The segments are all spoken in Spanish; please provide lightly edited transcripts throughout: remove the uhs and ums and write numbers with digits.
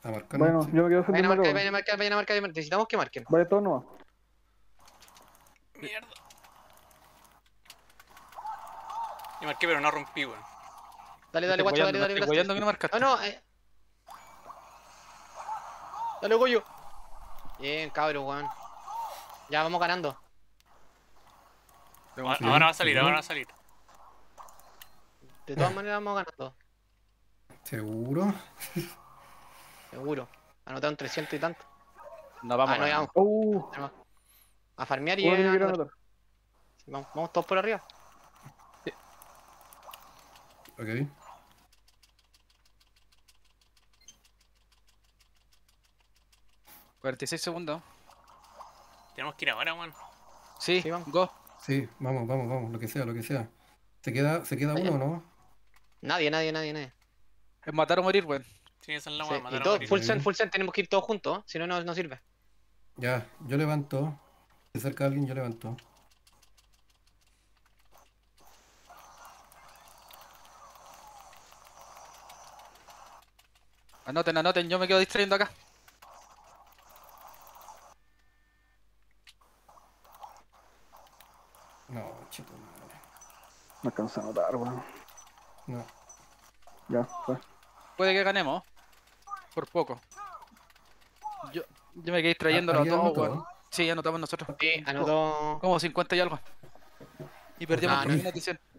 A marcar, Bueno, sí. yo me quedo Vayan a haciendo marcar, el vayan a marcar, vayan a marcar. Necesitamos que marquen. Vaya todo no. Mierda. Y marqué, pero no rompí, weón. Dale, dale, guacho, dale, dale, Estoy Blast. guayando que no marcaste. No, no, dale, Goyo. Bien, cabrón, weón. Ya, vamos ganando. Ahora va a salir, ahora va a salir. De todas maneras, vamos ganando. ¿Seguro? Seguro. Anotaron 300 y tanto. No vamos No, ya ganando. vamos. A farmear y Uno tiene que ir a anotar. anotar. Vamos, vamos todos por arriba. Ok. $46 segundos. Tenemos que ir ahora, weón. Sí, Sí, vamos. go. Sí, vamos, vamos, vamos, lo que sea, lo que sea. ¿Se queda uno o no? Nadie. Es matar o morir, weón. Sí, esa es la Sí, weá, y matar a todo, morir. full send, tenemos que ir todos juntos, si no, no sirve. Ya, yo levanto. Se acerca alguien, yo levanto. Anoten, yo me quedo distrayendo acá. No, chico, madre. No alcanza a anotar, weón. No. Ya, fue. Puede que ganemos. Por poco. Yo me quedé distrayéndolo a ¿Alguien todos, anotó? weón. Sí, anotamos nosotros. Sí, anotó. Como 50 y algo. Y perdimos Ah, por no. menos de 100.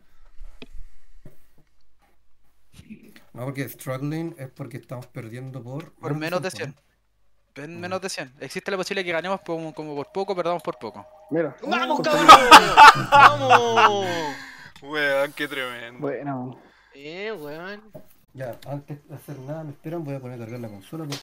No, porque struggling es porque estamos perdiendo Por menos de 100. 100. Menos de 100. Existe la posibilidad de que ganemos como por poco, perdamos por poco. Mira. ¡Vamos, conseguí. cabrón! ¡Vamos! Weón, qué tremendo. Bueno. Weón. Ya, antes de hacer nada, me esperan, voy a poner a cargar la consola porque